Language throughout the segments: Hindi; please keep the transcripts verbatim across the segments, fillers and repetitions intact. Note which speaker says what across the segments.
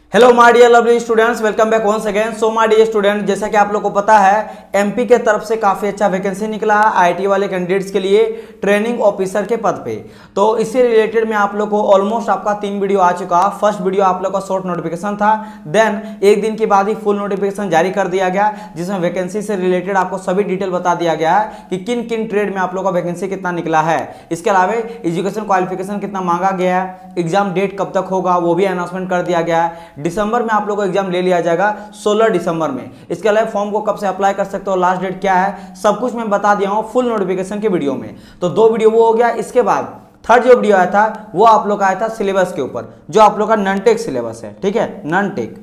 Speaker 1: Hello my dear lovely students, welcome back once again. So my dear student, जैसा कि आप लोग को पता है एमपी के तरफ से काफी अच्छा वैकेंसी निकला है आईटी वाले कैंडिडेट्स के लिए ट्रेनिंग ऑफिसर के पद पे। तो इससे रिलेटेड में आप लोग को ऑलमोस्ट आपका तीन वीडियो आ चुका। फर्स्ट वीडियो आप लोग का शॉर्ट नोटिफिकेशन था, देन एक दिन के बाद ही फुल नोटिफिकेशन जारी कर दिया गया, जिसमें वैकेंसी से रिलेटेड आपको सभी डिटेल बता दिया गया है कि किन किन ट्रेड में आप लोग का वैकेंसी कितना निकला है। इसके अलावा एजुकेशन क्वालिफिकेशन कितना मांगा गया है, एग्जाम डेट कब तक होगा वो भी अनाउंसमेंट कर दिया गया है। दिसंबर में आप लोगों को एग्जाम ले लिया जाएगा, सोलह दिसंबर में। इसके अलावा फॉर्म को कब से अप्लाई कर सकते हो, लास्ट डेट क्या है, सब कुछ मैं बता दिया हूं फुल नोटिफिकेशन के वीडियो में। तो दो वीडियो वो हो गया। इसके बाद थर्ड जो वीडियो आया था वो आप लोग का आया था सिलेबस के ऊपर, जो आप लोग का नॉन टेक सिलेबस है। ठीक है, नॉन टेक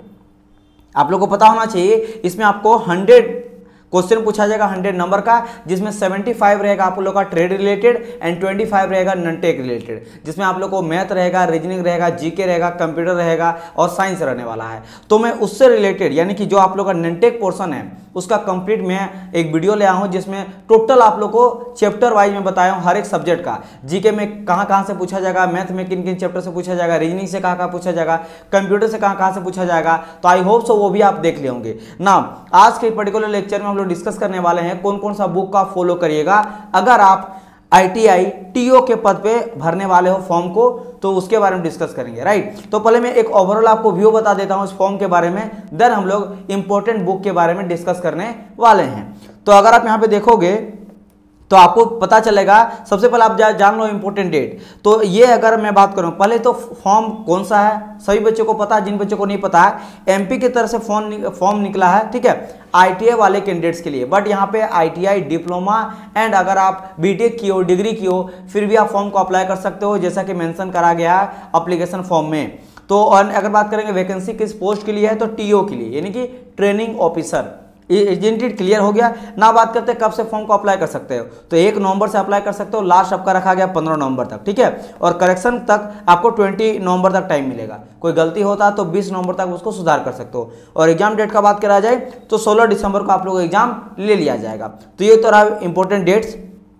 Speaker 1: आप लोग को पता होना चाहिए। इसमें आपको हंड्रेड क्वेश्चन पूछा जाएगा हंड्रेड नंबर का, जिसमें पचहत्तर रहेगा आप लोग का ट्रेड रिलेटेड एंड पच्चीस रहेगा नॉन टेक रिलेटेड, जिसमें आप लोग को मैथ रहेगा, रीजनिंग रहेगा, जीके रहेगा, कंप्यूटर रहेगा और साइंस रहने वाला है। तो मैं उससे रिलेटेड यानी कि जो आप लोग का नॉन टेक पोर्शन है उसका कंप्लीट मैं एक वीडियो ले आया हूं, जिसमें टोटल आप लोग को चैप्टर वाइज में बताया हूं हर एक सब्जेक्ट का। जीके में कहां कहां से पूछा जाएगा, मैथ में किन किन चैप्टर से पूछा जाएगा, रीजनिंग से कहां कहां पूछा जाएगा, कंप्यूटर से कहां कहां से पूछा जाएगा। तो आई होप सो वो भी आप देख ले होंगे ना। आज के पर्टिकुलर लेक्चर में हम लोग डिस्कस करने वाले हैं कौन कौन सा बुक का फॉलो करिएगा अगर आप आईटीआई टीओ के पद पे भरने वाले हो फॉर्म को, तो उसके बारे में डिस्कस करेंगे। राइट, तो पहले मैं एक ओवरऑल आपको व्यू बता देता हूं इस फॉर्म के बारे में, देन हम लोग इंपॉर्टेंट बुक के बारे में डिस्कस करने वाले हैं। तो अगर आप यहां पे देखोगे तो आपको पता चलेगा, सबसे पहले आप जा, जान लो इंपॉर्टेंट डेट। तो ये अगर मैं बात करूं पहले तो फॉर्म कौन सा है सभी बच्चों को पता है, जिन बच्चों को नहीं पता है एमपी की तरफ से फॉर्म फॉर्म निकला है। ठीक है, आईटीआई वाले कैंडिडेट्स के लिए, बट यहाँ पे आईटीआई डिप्लोमा एंड अगर आप बीटेक की हो, डिग्री की हो, फिर भी आप फॉर्म को अप्लाई कर सकते हो, जैसा कि मेंशन करा गया है एप्लीकेशन फॉर्म में। तो और अगर बात करेंगे वैकेंसी किस पोस्ट के लिए है, तो टीओ के लिए यानी कि ट्रेनिंग ऑफिसर। एजेंटेड क्लियर हो गया ना। बात करते हैं कब से फॉर्म को अप्लाई कर सकते हो, तो एक नवंबर से अप्लाई कर सकते हो, लास्ट आपका रखा गया पंद्रह नवंबर तक। ठीक है, और करेक्शन तक आपको बीस नवंबर तक टाइम मिलेगा। कोई गलती होता है तो बीस नवंबर तक उसको सुधार कर सकते हो। और एग्जाम डेट का बात करा जाए तो सोलह दिसंबर को आप लोगों को एग्जाम ले लिया जाएगा। तो ये तो रहा इंपॉर्टेंट डेट्स।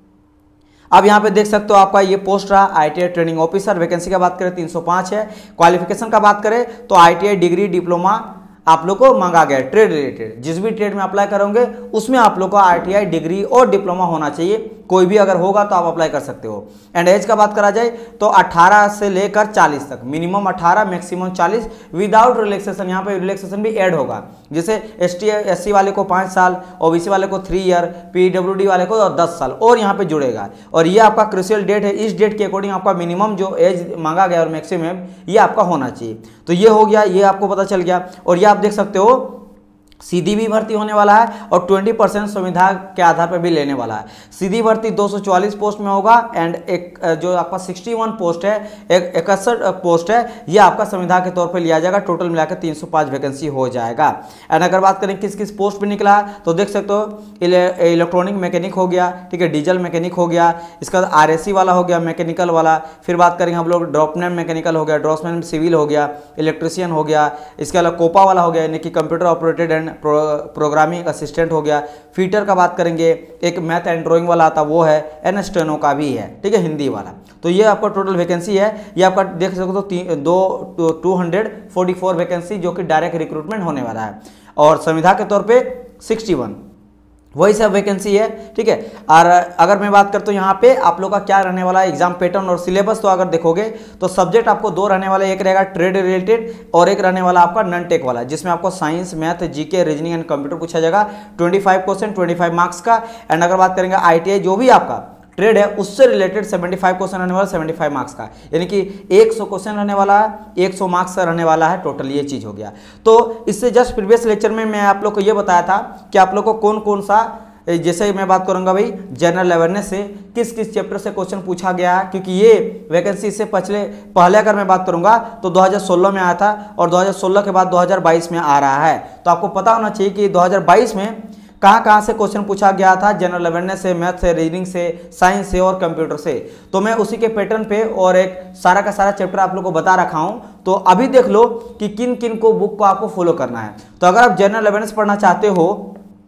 Speaker 1: अब यहाँ पे देख सकते हो आपका ये पोस्ट रहा आईटीआई ट्रेनिंग ऑफिसर। वैकेंसी का बात करें तीन सौ पाँच है। क्वालिफिकेशन का बात करें तो आईटीआई डिग्री डिप्लोमा आप लोग को मांगा गया है। ट्रेड रिलेटेड जिस भी ट्रेड में अप्लाई करोगे उसमें आप लोग को आईटीआई डिग्री और डिप्लोमा होना चाहिए। कोई भी अगर होगा तो आप अप्लाई कर सकते हो। एंड एज का बात करा जाए तो अठारह से लेकर चालीस तक, मिनिमम अठारह मैक्सिमम चालीस, विदाउट रिलैक्सेशन। यहाँ पे रिलैक्सेशन भी ऐड होगा, जैसे एस टी एस सी वाले को पाँच साल, ओबीसी वाले को थ्री ईयर, पीडब्ल्यूडी वाले को दस साल और यहाँ पे जुड़ेगा। और ये आपका क्रूशियल डेट है, इस डेट के अकॉर्डिंग आपका मिनिमम जो एज मांगा गया और मैक्सिमम ये आपका होना चाहिए। तो ये हो गया, ये आपको पता चल गया। और ये आप देख सकते हो सीधी भी भर्ती होने वाला है और बीस परसेंट संविदा के आधार पर भी लेने वाला है। सीधी भर्ती दो सौ चौवालीस पोस्ट में होगा एंड एक जो आपका इकसठ पोस्ट है, एक इकसठ पोस्ट है, ये आपका संविदा के तौर पे लिया जाएगा। टोटल मिलाकर तीन सौ पाँच वैकेंसी हो जाएगा। एंड अगर बात करें किस किस पोस्ट पे निकला है तो देख सकते हो इलेक्ट्रॉनिक मैकेनिक हो गया, ठीक है, डीजल मैकेनिक हो गया, इसका आरएससी वाला हो गया, मैकेनिकल वाला। फिर बात करेंगे हम लोग ड्रॉपमैन मैकेनिकल हो गया, ड्रॉप्समैन सिविल हो गया, इलेक्ट्रिशियन हो गया, इसके अलावा कोपा वाला हो गया यानी कि computer operated and pro, programming assistant हो गया। फीटर का बात करेंगे, एक मैथ एंड ड्राइंग वाला आता वो है, एंड स्टेनो का भी है, ठीक है, हिंदी वाला। तो ये आपका टोटल वैकेंसी है। ये आपका देख सकते हो दो two hundred forty four vacancy जो कि डायरेक्ट रिक्रूटमेंट होने वाला है और संविदा के तौर पे इकसठ वही सब वैकेंसी है। ठीक है, और अगर मैं बात करता हूँ यहाँ पे आप लोग का क्या रहने वाला है एग्जाम पैटर्न और सिलेबस, तो अगर देखोगे तो सब्जेक्ट आपको दो रहने वाले, एक रहेगा ट्रेड रिलेटेड और एक रहने वाला आपका नॉन टेक वाला, जिसमें आपको science, math, GK, reasoning and computer पूछा जाएगा। पच्चीस क्वेश्चन पच्चीस मार्क्स का। एंड अगर बात करेंगे आईटीआई जो भी आपका ट्रेड है उससे रिलेटेड पचहत्तर क्वेश्चन रहने वाला, पचहत्तर मार्क्स का, यानी कि सौ क्वेश्चन रहने वाला है, सौ मार्क्स का रहने वाला है टोटल। ये चीज हो गया। तो इससे जस्ट प्रीवियस लेक्चर में मैं आप लोग को ये बताया था कि आप लोग को कौन कौन सा, जैसे मैं बात करूंगा भाई जनरल अवेयरनेस से किस किस चैप्टर से क्वेश्चन पूछा गया है, क्योंकि ये वैकेंसी से पहले पहले अगर मैं बात करूंगा तो दो हज़ार सोलह में आया था और दो हज़ार सोलह के बाद दो हज़ार बाईस में आ रहा है। तो आपको पता होना चाहिए कि दो हज़ार बाईस में कहां कहां से क्वेश्चन पूछा गया था, जनरल अवेयरनेस से, मैथ से, रीजनिंग से, साइंस से और कंप्यूटर से। तो मैं उसी के पैटर्न पे और एक सारा का सारा चैप्टर आप लोग को बता रखा हूं। तो अभी देख लो कि किन किन को बुक को आपको फॉलो करना है। तो अगर आप जनरल अवेयरनेस पढ़ना चाहते हो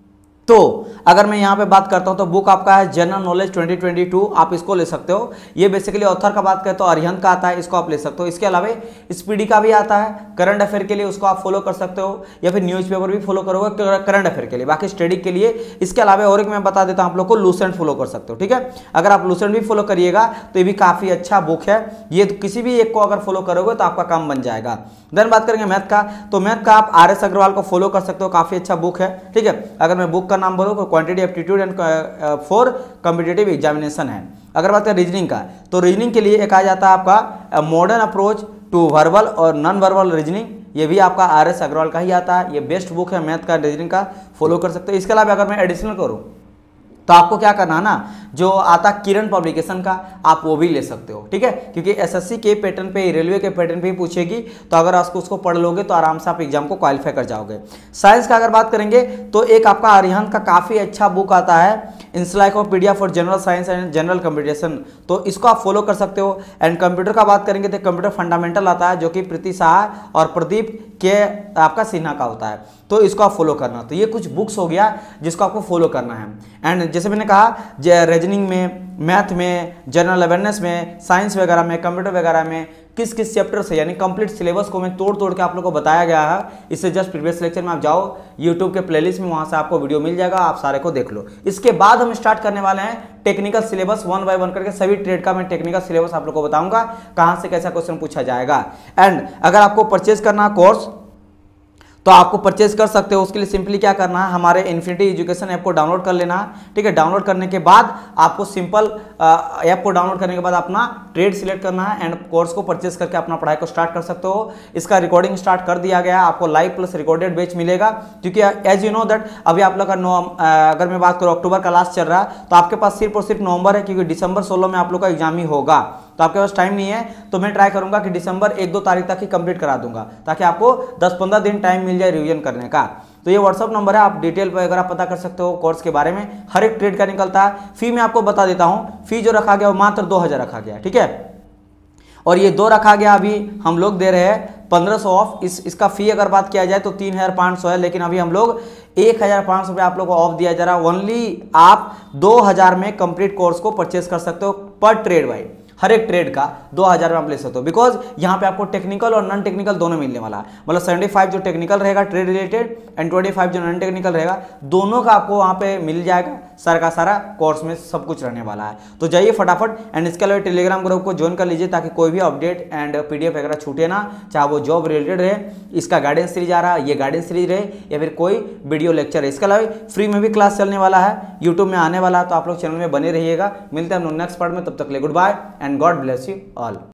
Speaker 1: तो अगर मैं यहाँ पे बात करता हूँ तो बुक आपका है general knowledge twenty twenty two, आप इसको ले सकते हो। ये बेसिकली ऑथर का बात करें तो अरिहंत का आता है, इसको आप ले सकते हो। इसके अलावा स्पीडी का भी आता है करंट अफेयर के लिए, उसको आप फॉलो कर सकते हो, या फिर न्यूज़पेपर भी फॉलो करोगे करंट अफेयर के लिए, बाकी स्टडी के लिए। इसके अलावा और एक मैं बता देता हूँ आप लोग को, लूसेंट फॉलो कर सकते हो, ठीक है। अगर आप लूसेंट भी फॉलो करिएगा तो ये भी काफी अच्छा बुक है, ये किसी भी एक को अगर फॉलो करोगे तो आपका काम बन जाएगा। देन बात करेंगे मैथ का, तो मैथ का आप आर एस अग्रवाल को फॉलो कर सकते हो, काफी अच्छा बुक है, ठीक है। अगर मैं बुक का नाम बोलूँ तो quantity aptitude and for competitive examination है। अगर बात करें रीजनिंग का, तो रीजनिंग के लिए एक आ जाता है आपका मॉडर्न अप्रोच टू वर्बल और नॉन वर्बल रीजनिंग, ये भी आपका आर एस अग्रवाल का ही आता है। ये बेस्ट बुक है मैथ का, रीजनिंग का, फॉलो कर सकते हो। इसके अलावा अगर मैं एडिशनल करूँ तो आपको क्या करना है ना, जो आता किरण पब्लिकेशन का, आप वो भी ले सकते हो, ठीक है, क्योंकि एसएससी के पैटर्न पे, रेलवे के पैटर्न पे ही पूछेगी, तो अगर आपको उसको पढ़ लोगे तो आराम से आप एग्जाम को क्वालिफाई कर जाओगे। साइंस का अगर बात करेंगे तो एक आपका अरिहंत का काफ़ी अच्छा बुक आता है, encyclopedia for general science and general computation, तो इसको आप फॉलो कर सकते हो। एंड कंप्यूटर का बात करेंगे तो कंप्यूटर फंडामेंटल आता है, जो कि प्रीति शाह और प्रदीप के आपका सिन्हा का होता है, तो इसको आप फॉलो करना। तो ये कुछ बुक्स हो गया जिसको आपको फॉलो करना है। एंड जैसे मैंने कहा, रीजनिंग में, मैथ में, जनरल अवेयरनेस में, साइंस वगैरह में, कंप्यूटर वगैरह में किस किस चैप्टर से, यानी कंप्लीट सिलेबस को मैं तोड़ तोड़ के आप लोगों को बताया गया है। इससे जस्ट प्रीवियस लेक्चर में आप जाओ यूट्यूब के प्लेलिस्ट में, वहां से आपको वीडियो मिल जाएगा, आप सारे को देख लो। इसके बाद हम स्टार्ट करने वाले हैं technical syllabus, one by one करके सभी ट्रेड का मैं टेक्निकल सिलेबस आप लोगों को बताऊंगा, कहां से कैसा क्वेश्चन पूछा जाएगा। एंड अगर आपको परचेज करना कोर्स तो आपको परचेज कर सकते हो। उसके लिए सिंपली क्या करना है, हमारे इन्फिनिटी एजुकेशन ऐप को डाउनलोड कर लेना है, ठीक है। डाउनलोड करने के बाद आपको सिंपल ऐप को डाउनलोड करने के बाद अपना ट्रेड सिलेक्ट करना है एंड कोर्स को परचेज करके अपना पढ़ाई को स्टार्ट कर सकते हो। इसका रिकॉर्डिंग स्टार्ट कर दिया गया है, आपको लाइव प्लस रिकॉर्डेड बैच मिलेगा, क्योंकि एज यू नो दैट अभी आप लोग का नो अगर मैं बात करूँ अक्टूबर का लास्ट चल रहा है, तो आपके पास सिर्फ और सिर्फ नवंबर है, क्योंकि दिसंबर सोलह में आप लोग का एग्जाम ही होगा, तो आपके पास टाइम नहीं है। तो मैं ट्राई करूंगा कि दिसंबर एक दो तारीख तक ही कंप्लीट करा दूंगा, ताकि आपको दस पंद्रह दिन टाइम मिल जाए रिवीजन करने का। तो ये व्हाट्सअप नंबर है, आप डिटेल पर अगर आप पता कर सकते हो कोर्स के बारे में, हर एक ट्रेड का निकलता है। फी मैं आपको बता देता हूँ, फी जो रखा गया वो मात्र दो हजार रखा गया, ठीक है। और ये दो रखा गया, अभी हम लोग दे रहे हैं पंद्रह सौ ऑफ। इस इसका फी अगर बात किया जाए तो तीन हजार पाँच सौ है, लेकिन अभी हम लोग एक हजार पाँच सौ रुपये आप लोग को ऑफ दिया जा रहा है। ओनली आप दो हजार में कंप्लीट कोर्स को परचेज कर सकते हो पर ट्रेड वाइज, हर एक ट्रेड का दो हजार में आप ले सकते हो, बिकॉज यहाँ पे आपको टेक्निकल और नॉन टेक्निकल दोनों मिलने वाला है। मतलब सेवेंटी फाइव जो टेक्निकल रहेगा trade related and twenty five जो नॉन टेक्निकल रहेगा, दोनों का आपको वहाँ पे मिल जाएगा। सारा का सारा कोर्स में सब कुछ रहने वाला है। तो जाइए फटाफट, एंड इसके अलावा टेलीग्राम ग्रुप को ज्वाइन कर लीजिए, ताकि कोई भी अपडेट एंड पीडीएफ वगैरह छूटे ना, चाहे वो जॉब रिलेटेड रहे, इसका गाइडेंस सीरीज आ रहा है, ये गाइडेंस सीरीज रहे, या फिर कोई वीडियो लेक्चर है। इसके अलावा फ्री में भी क्लास चलने वाला है, यूट्यूब में आने वाला है, तो आप लोग चैनल में बने रहिएगा। मिलते हैं हम लोग नेक्स्ट पार्ट में, तब तक ले goodbye and God bless you all.